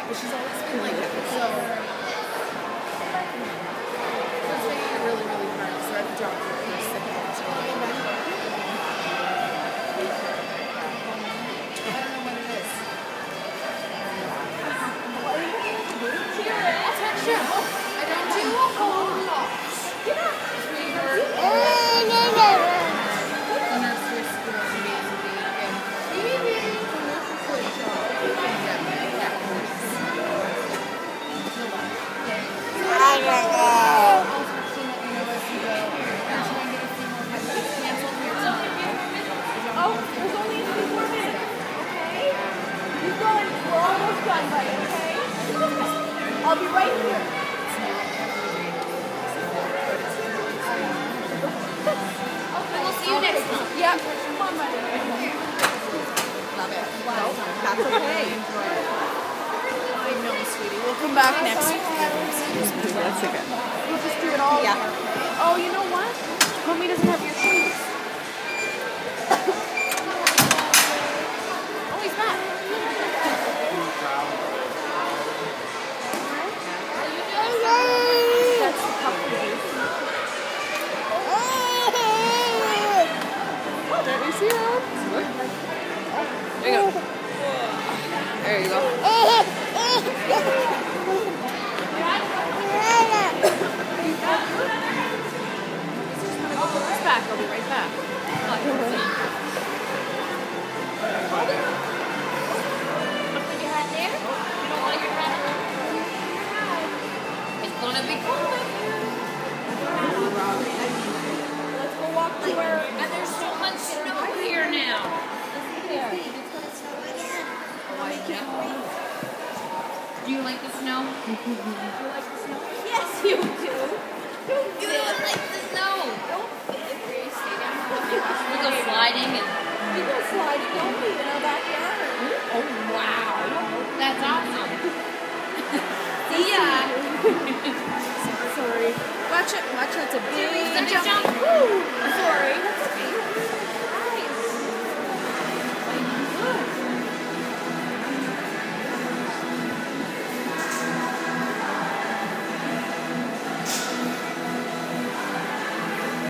But she's always been like that. So it's making it really, really hard. So I have to drop her for a second. I don't know what it is. I'll text you. I don't do a whole lot. Get up. I'll be right here. Okay, we'll see you next month. Yeah. Come on, buddy. Love it. Well, that's okay. I know, sweetie. We'll come back next week. That's okay. We'll just do it all. Yeah. Oh, you know what? Mommy doesn't have your shoes. Oh, he's back. That's the cup for you. Don't you see her? There you go. There you go. It's back. I'll be right back. Put your hat there. You don't want your hat on? It's gonna be cold back here. Let's go walk to where. And there's so much snow here now. Do you like the snow? Yes, you do. You don't like the snow. Stay down. We go sliding and. We go sliding, don't we, in our backyard? Oh wow, that's awesome. See ya. Sorry. Watch it. Watch it. It's a big Let me jump. Woo! Sorry.